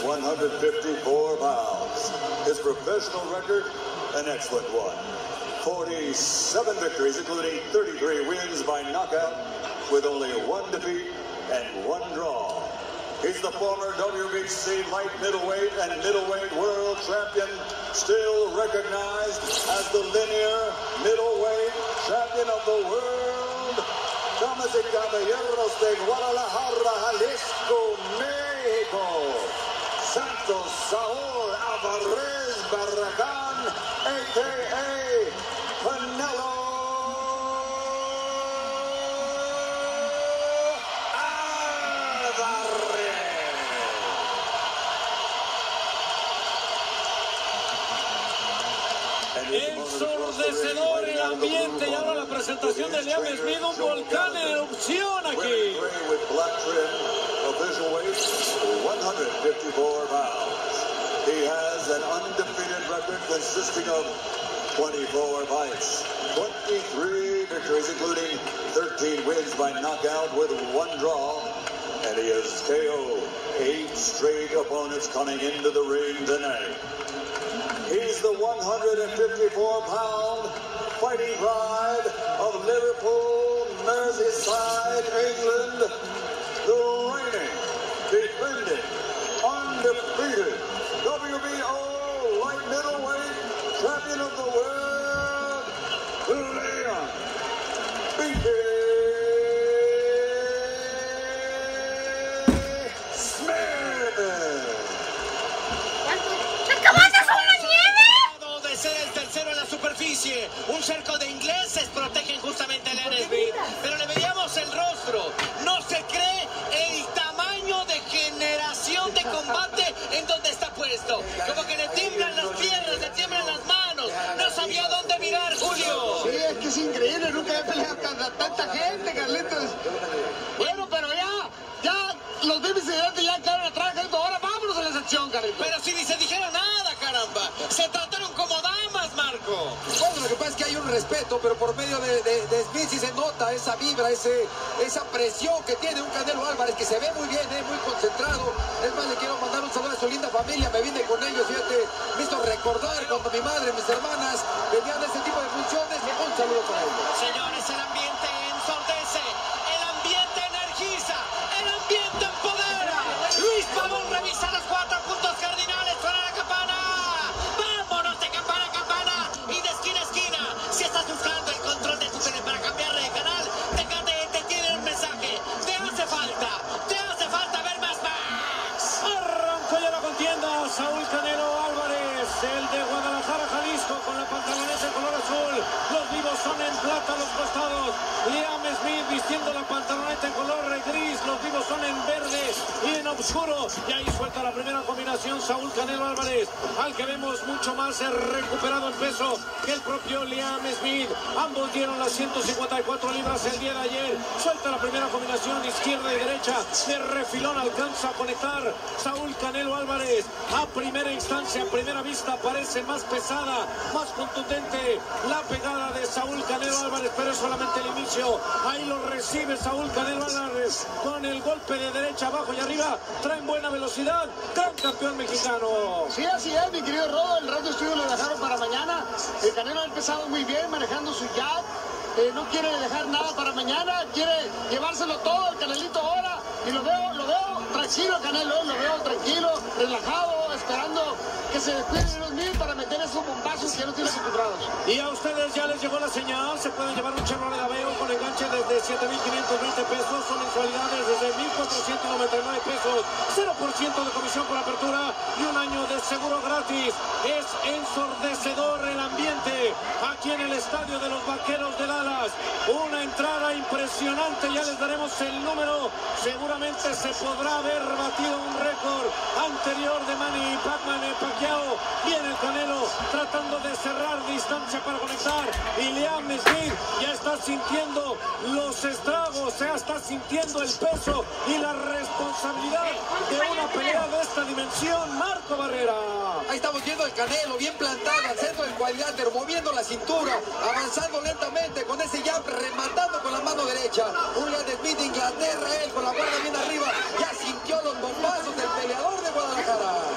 154 pounds. His professional record, an excellent one. 47 victories, including 33 wins by knockout, with only 1 defeat and 1 draw. He's the former WBC light middleweight and middleweight world champion, still recognized as the linear middleweight champion of the world. Damas y caballeros de Guadalajara, Jalisco, México, Santos Saúl Alvarez Barragán, a.k.a. Canelo Ensordecedor el ambiente y ahora la presentación de Liam Smith, un volcán en erupción aquí. 154 pounds. He has an undefeated record consisting of 24 fights, 23 victories, including 13 wins by knockout with 1 draw, and he has KO'd 8 straight opponents coming into the ring tonight. He's the 154-pound fighting pride of Liverpool, Merseyside, England, the reigning, defending, undefeated WBO light middleweight champion of the world, Liam B.K. Un cerco de ingleses protegen justamente a Liam Smith, pero le veíamos el rostro. No se cree el tamaño de generación de combate en donde está puesto. Como que le tiemblan las piernas, le tiemblan las manos. No sabía dónde mirar, Julio. Sí, es que es increíble. Nunca he peleado con tanta gente, Carlitos. Bueno, pero ya los vicepresidentes ya quedaron atrás. Ahora vámonos a la sección, Carlitos. Pero si ni se dijeron nada, caramba. Se trataron como damas, Marco. Bueno, lo que pasa es que hay un respeto, pero por medio de Smith sí se nota esa vibra, esa presión que tiene un Canelo Álvarez, que se ve muy bien, muy concentrado. Es más, le quiero mandar un saludo a su linda familia. Me vine con ellos, fíjate, me hizo recordar cuando mi madre, mis hermanas venían de este tipo de funciones. Un saludo para ellos. Señores, el ambiente ensordece, el ambiente energiza, el ambiente empodera. Luis Pavón revisa los 4 puntos cardinales. Suena la campana. Vámonos de campana a campana y de esquina a esquina. Si estás buscando el control de tu tele para cambiarle de canal, te tiene un mensaje. Te hace falta ver más Max. Arrancó ya la contienda. Saúl Canelo Álvarez, el de Guadalajara, Jalisco, con la pantaloneta en color azul. Los vivos son en plata a los costados. Liam Smith vistiendo la pantaloneta en color gris. Los vivos son en verde y en oscuro. Y ahí suelta la primera combinación Saúl Canelo Álvarez, al que vemos mucho más recuperado en peso que el propio Liam Smith. Ambos dieron las 154 libras el día de ayer. Suelta la primera combinación izquierda y derecha. De refilón alcanza a conectar Saúl Canelo Álvarez. A primera instancia, a primera vista, parece más pesada, más contundente la pegada de Saúl Canelo Álvarez, pero es solamente el inicio. Ahí lo recibe Saúl Canelo Álvarez con el golpe de derecha, abajo y arriba. Traen buena velocidad. Gran campeón mexicano. Sí, así es, mi querido Rodo. El Radio Estudio lo dejaron para mañana. El Canelo ha empezado muy bien manejando su jab. No quiere dejar nada para mañana. Quiere llevárselo todo el Canelito ahora. Y lo veo tranquilo, Canelo. Lo veo tranquilo, relajado, esperando que se descuiden los mil para meter esos bombazos que no tiene acostumbrados. Y a ustedes ya les llegó la señal. Se pueden llevar un Chevrolet Aveo con enganche desde 7,520 pesos. Son mensualidades desde 1,499 pesos. 0% de comisión por apertura y 1 año de seguro gratis. Es ensordecedor el ambiente aquí en el estadio de los Vaqueros de Dallas. Una entrada impresionante. Ya les daremos el número. Seguramente se podrá haber batido un récord anterior de Manny Pacquiao. Viene el Canelo tratando de cerrar distancia para conectar. Y Liam Smith ya está sintiendo los estragos, ya está sintiendo el peso y la responsabilidad de una pelea de esta dimensión. Marco Barrera. Ahí estamos viendo al Canelo bien plantado al centro del cuadrilátero, moviendo la cintura, avanzando lentamente con ese jab, rematando con la mano derecha. Un Liam Smith de Inglaterra, él con la guardia bien arriba, ya sintió los bombazos del peleador de Guadalajara.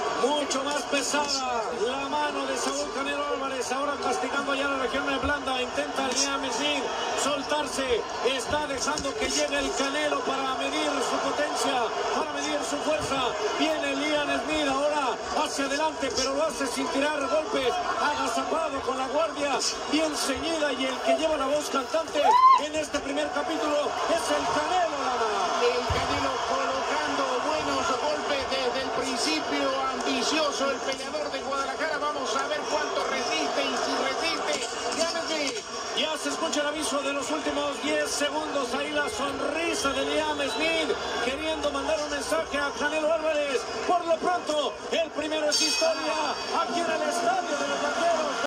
pesada la mano de Saúl Canelo Álvarez, ahora castigando ya la región de blanda. Intenta Liam Smith soltarse, está dejando que llegue el Canelo para medir su potencia, para medir su fuerza. Viene Liam Smith ahora hacia adelante, pero lo hace sin tirar golpes, agazapado con la guardia bien ceñida, y el que lleva la voz cantante en este primer capítulo es el Canelo Lama. El Canelo colocando buenos golpes desde el principio, ambicioso el peleador de Guadalajara. Vamos a ver cuánto resiste y si resiste, llámese. Ya se escucha el aviso de los últimos 10 segundos. Ahí la sonrisa de Liam Smith queriendo mandar un mensaje a Canelo Álvarez. Por lo pronto, el primero es historia aquí en el estadio de los Banderos.